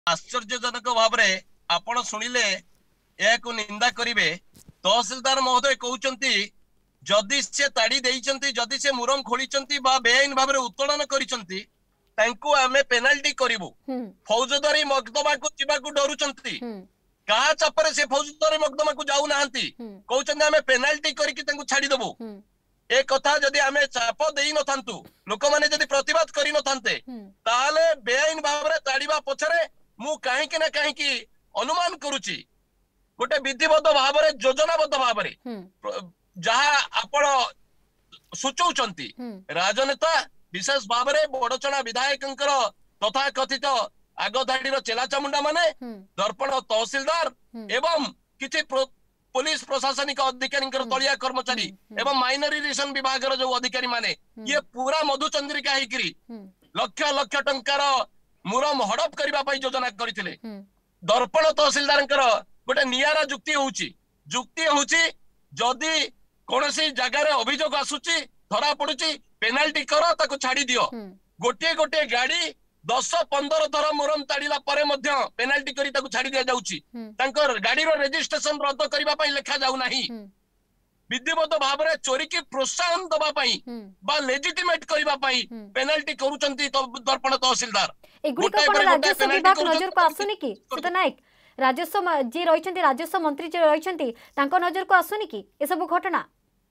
आश्चर्यजनक भाव में आपण शुणिले या निंदा करिवे। तहसीलदार महोदय कहउचंती जदि से ताड़ी देइचंती, जदि से मुरम खोलिचंती बा बेआईन भाव में उत्तोलन करिचंती तांको आमे पेनाल्टी करिवु। फौजदारी मकदमा को जिबाकू डरुचंती, कहा चापरे से फौजदारी मकदमा को जाऊ नाहंती, कहउचंती आमे पेनाल्टी करिकि तांको छाडी देबो। ए कथा जदि आमे चाप देई न थांतु, लोक माने जदि प्रतिवाद करि न थांते, ताले बेआईन भाव में ताड़ीबा पछरे मु काहे कि ना काहे कि अनुमान करूची गोटे विधिबद्ध भाव में योजनाबद्ध भाव में जहा आपण सूचौचंती राजनेता विशेष भाव में बड़चना विधायकंकर तथा कथित आगधाड़ीर चेला चामुंडा माने दर्पण तहसीलदार एवं किछि पुलिस प्रशासनिक अधिकारी तलिया कर्मचारी एवं माइनरिटेशन विभाग जो अधिकारी माने ये पूरा मधुचंद्रिका हेकरी लक्ष लक्ष टंकार मुरम हड़प करबा पई योजना करथिले। दर्पण तहसीलदार गोटे नियारा जुक्ति होउची जदि कोनोसी जगह रे अभियोग आसुची धरा पडुची पेनाल्टी करो ताको छाड़ी दियो। गोटे गोटे गाड़ी 10-15 थर मुरम ताड़ीला परे मध्य पेनाल्टी करी ताको छाड़ी दिया जाउची। तांकर गाड़ी रो रजिस्ट्रेशन रद्द करबा पई लेखा जाउ नाही। विधिबद्ध भाव में चोरी की प्रोत्साहन दबा पई बा लेजिटिमेट करबा पई पेनाल्टी करूचंती दर्पण तहसीलदार। एगुडी को राजस्व विभाग नजर को आसुनी कि सीता नायक राजस्व जी रहिचंती राजस्व मंत्री जे रहिचंती तांको नजर को आसुनी कि ए सब घटना?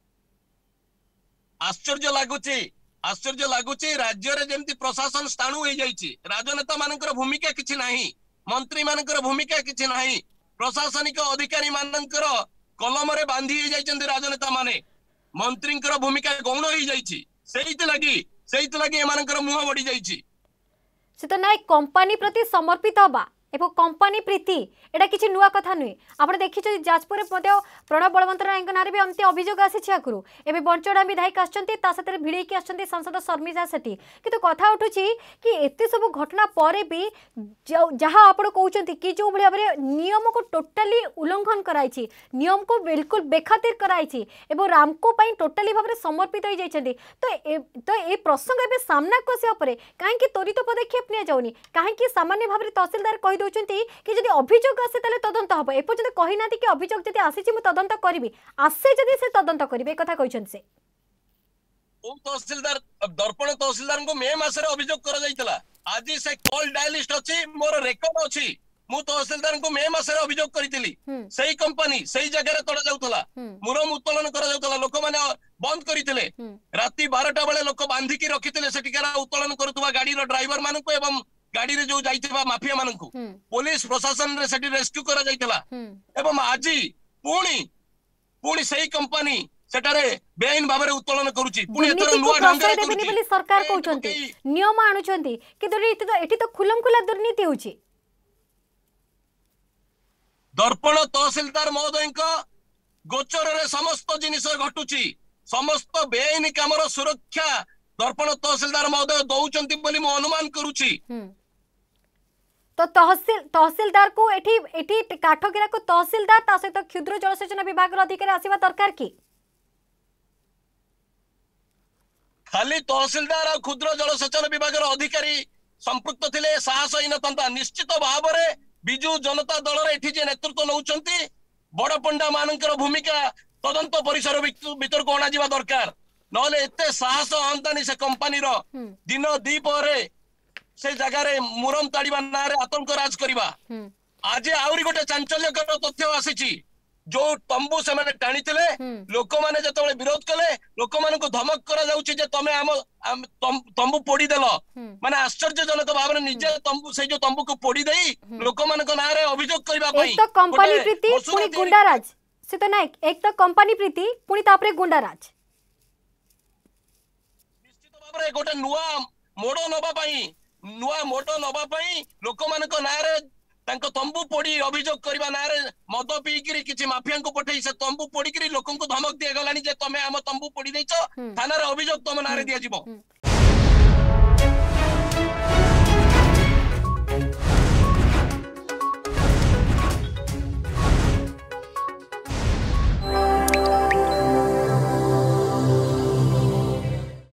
आश्चर्य लागुची राज्य रे जेमती प्रशासन स्थाणु हो जाईची, राजनेता मानकर भूमिका किछि नाही, मंत्री मानकर भूमिका किछि नाही, प्रशासनिक अधिकारी मानकर कलम रे बांधी हो जाईचंती राजनेता माने, मंत्रींकर भूमिका गौण हो जाईची। सेहित लगी एमानकर मुह बड़ी जाईची। सीता नायक कंपनी प्रति समर्पित हबा एवं कंपनी प्रीति एटा किछि नुआ कथा नुहे। आपण देखिछ जाजपुर प्रणव बलवंत राय नारे भी अमती अभियोग आसी आगु एवं बंचड़ा विधायक आसचंती ता साथे भिड़ेकी आसचंती सांसद शर्मिला सेठी, किंतु कथा उठुची कि एते सब घटना परे भी जहाँ आपण कहउचंती कि जो भली भाबरे नियम को टोटाली उल्लंघन कराइछि, नियम को बिल्कुल बेखातिर कराइछि एवं रामको पई टोटाली भाबरे समर्पित हो जाइछंती। तो ए प्रसंग एबे सामना कोसे परे काहे कि त्वरित पदक्षेप निया जाउनी, काहे कि सामान्य भाबरे तहसीलदार कहि दउचंती कि जदि अभियोग आसे तले तदंत हबो। एपर्यंत कहि नाथि कि अभियोग जदि आसीछि मु तदंत करिवि, आसे जदि से तदंत करिवे कथा कहिछन से। ओ तहसीलदार दर्पण तहसीलदार को मे मास रे अभियोग करा जाइतला। आज से कॉल डायलिस्ट अछि, मोर रेकॉर्ड अछि, मु तहसीलदार को मे मास रे अभियोग करितली। सही कंपनी सही जगह रे तोड़ा जाउतला, मुरम उत्तोलन करा जाउतला, लोक माने बंद करितले। राती 12टा बेले लोक बांधी की रखितले सेटिकारा उत्तोलन करतुवा गाड़ी रो ड्राइवर माननको एवं गाड़ी रे जो जाइतबा माफिया माननको पुलिस प्रशासन रे सेठी रेस्क्यू करा जाइतला। एवं आजी पुणी सही कंपनी सेटारे बेआईन भाव में उत्तोलन करूची। पुणी एतर नुवा ढंग रे करूची बोली सरकार कहउचंती नियम आणुचंती कि एठी तो खुलम खुला दुर्नीति होची। दर्पण तहसीलदार महोदय गोचर रे समस्त जिनिस घटुची, समस्त बेआईन कामर सुरक्षा दर्पण तहसीलदार महोदय दउचंती बोली मु अनुमान करूची। तो तहसीलदार को एठी काठगिरा को तहसीलदार ता सहित क्षुद्र जलसेचन विभाग अधिकारी आसीबा दरकार की? खाली तहसीलदार और क्षुद्र जलसेचन विभाग अधिकारी संपृक्त थिले साहस ही नता। निश्चित भाव में बिजु जनता दल रे एठी जे नेतृत्व नउचंती बड़ पंडा मानकर भूमिका तदंत परिसर भीतर को अणा जिबा दरकार, नले एते साहस अंतानी से कंपनी रो दिन दीपरे से जगह रे मुरम ताड़ीबा ना रे आतंक राज करबा। आज आउरी गोटे चांचल्यकर तथ्य आसीची, जो तंबू से माने टाणी थिले लोक माने जतबे विरोध कले लोक मान को धमक करा जाउची जे तमे हम तंबू पोड़ी देलो, माने आश्चर्यजनक भाव में निजे तंबू से जो तंबू को पोड़ी देई लोक मान को ना रे अभियोग करबा पई। एक तो कंपनी प्रीति पुनी गुंडाराज सीता नायक, एक तो कंपनी प्रीति पुनी तापरे गुंडाराज। निश्चित भाव में गोटे नुवा मोड़ नबा पई लोक मान को ना रे तांको तंबू पोड़ी अभियोग करबा ना रे मद पीकिरी किछि माफिया को पठेई से तंबू पोड़ी किरी लोकन को धमक दिया गलानी जे तमे हम तंबू पोड़ी देइछो थाना रे अभियोग तम ना रे दिया जिवो।